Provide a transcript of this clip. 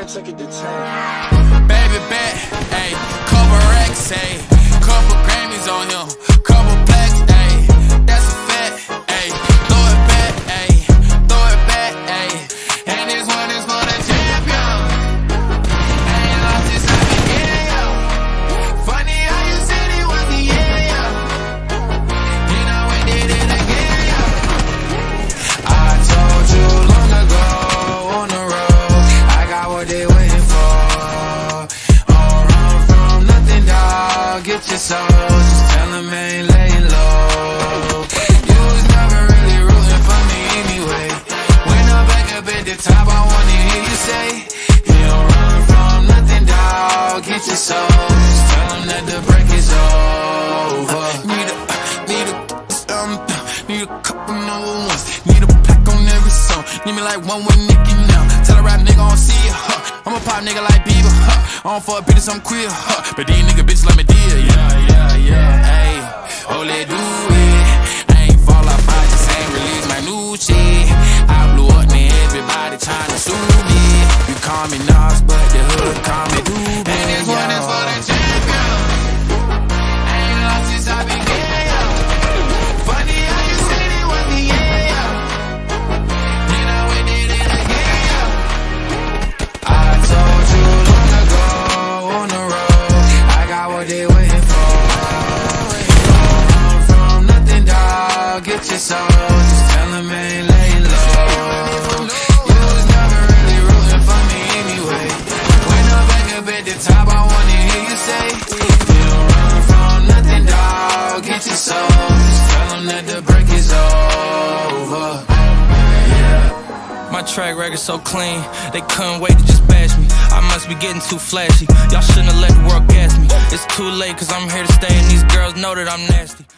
took it to 10. Baby bet, ayy, couple racks, ayy, couple Grammys on him, couple plaques, ayy, that's a fact, ayy, throw it back, ayy, throw it back, ayy, and this one is for the champion. Ain't lost since I began, yo. Funny how you said it was the yeah. You know we did it again, yo. I told you long ago on the road, I got what they waiting for. Get your soul, just tell them I ain't laying low. You was never really rooting for me anyway. When I'm back up at the top, I wanna hear you say, you don't run from nothing, dawg. Get your soul, just tell them that the break is over. Need a couple number ones. Need a plaque on every song. Need me like one with Nicki now. Tell a rap nigga I don't see it, huh. I'm a pop nigga like Bieber, huh. I don't fuck bitches, I'm queer, huh. But these nigga bitches let me deal, yeah, ayy. Oh, let do it. I ain't fall off, I just ain't release my new shit. I blew up, man, everybody tryna sue me. You call me Nas, but the hood call me Doobie. And this one is for the champion. I ain't lost since I began, yo. Funny how you said it was the yeah. You know we did it again, yo. I told you long ago on the road, I got what they waiting for. Don't run from nothing, dawg. Get your soul, just tell them I ain't laying low. You was never really rooting for me anyway. When I'm back up at the top, I wanna hear you say, you don't run from nothing, dawg. Get your soul, just tell them that the break is over. My track record so clean, they couldn't wait to just bash me. I must be getting too flashy. Y'all shouldn't have let the world gas me. It's too late, cause I'm here to stay, and these girls know that I'm nasty.